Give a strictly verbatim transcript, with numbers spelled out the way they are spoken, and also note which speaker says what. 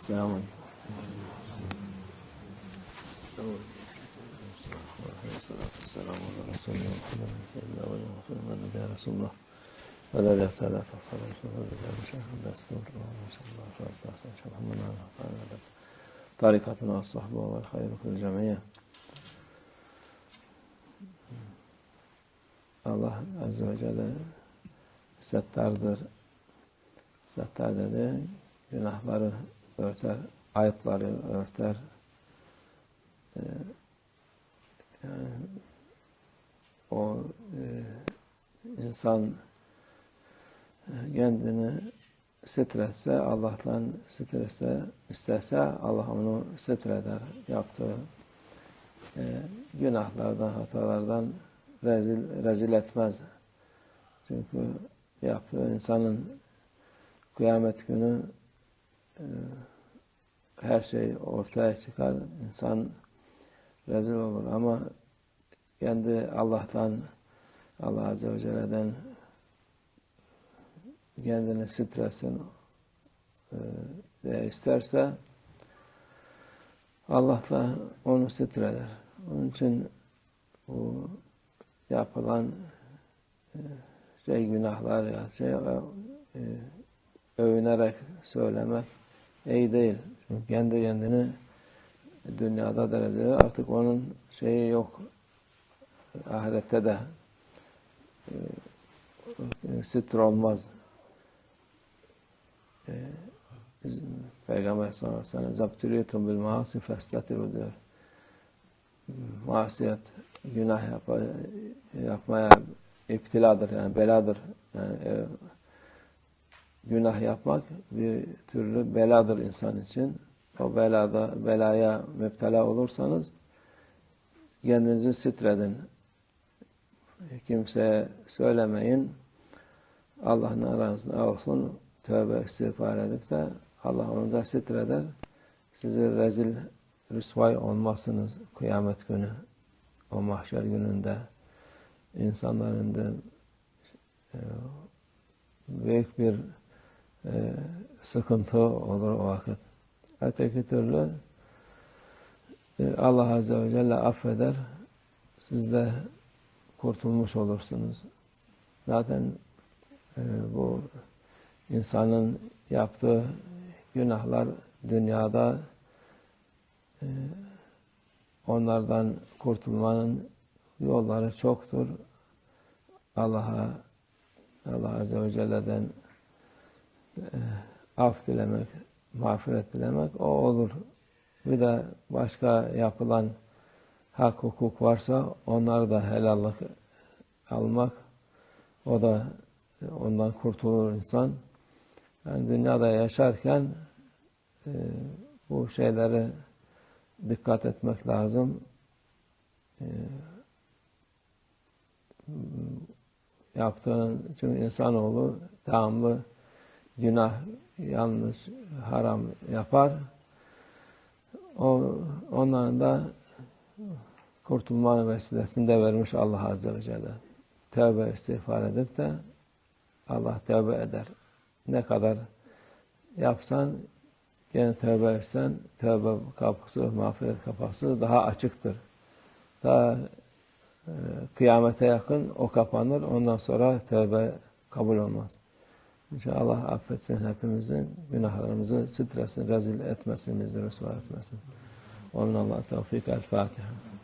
Speaker 1: Selamun Aleyküm. Selamun Aleyküm. Resulullah. Seyyidina ve Muhammed ya Resulullah. Ve la ilahe illa ente tarikatuna as-sahbu vel hayru fil cemiyye. Allah Azze ve Celle settardır. Settar dedi, günahları örter, ayıpları örter. Ee, yani o e, insan kendini sitretse, Allah'tan sitretse, isterse Allah onu sitreder. Yaptığı e, günahlardan, hatalardan rezil, rezil etmez. Çünkü yaptığı insanın kıyamet günü e, her şey ortaya çıkar. İnsan rezil olur ama kendi Allah'tan, Allah Azze ve Celle'den kendini stressin e, diye isterse Allah da onu sitreder. Onun için bu yapılan e, şey günahlar ya şey e, övünerek söylemek iyi değil. Çünkü kendi kendini dünyada derecede artık onun şeyi yok. Ahirette de e, sitre olmaz. E, Peygamber sallallahu aleyhi ve sellem "Zabtüliyetun bil maasi festetiru" diyor. Masiyet, günah yap yapmaya iptiladır, yani beladır. Yani e, günah yapmak bir türlü beladır insan için. O belada, belaya müptela olursanız kendinizi sitredin. Kimseye söylemeyin. Allah'ın aranızda olsun. Tövbe istiğfar edip de Allah onu da sitreder. Sizi rezil, rüsvay olmazsınız kıyamet günü. O mahşer gününde insanların da e, büyük bir e, sıkıntı olur o vakit. Öteki türlü e, Allah Azze ve Celle affeder. Siz de kurtulmuş olursunuz. Zaten e, bu insanın yaptığı günahlar dünyada e, onlardan kurtulmanın yolları çoktur. Allah'a, Allah Azze ve Celle'den e, af dilemek, mağfiret dilemek o olur. Bir de başka yapılan hak, hukuk varsa onları da helallik almak, o da ondan kurtulur insan. Yani dünyada yaşarken e, bu şeylere dikkat etmek lazım. E, yaptığın, çünkü insanoğlu devamlı günah, yanlış, haram yapar. O, onların da kurtulma vesilesini de vermiş Allah Azze ve Celle. Tövbe istiğfar edip de Allah tövbe eder. Ne kadar yapsan, gene tövbe etsen, tövbe kapısı, mağfiret kapısı daha açıktır. Daha e, kıyamete yakın o kapanır. Ondan sonra tövbe kabul olmaz. İnşallah affetsin hepimizin, günahlarımızı, stresini rezil etmesin, bizi rüsva etmesin. Onun Allah tevfik. El Fatiha.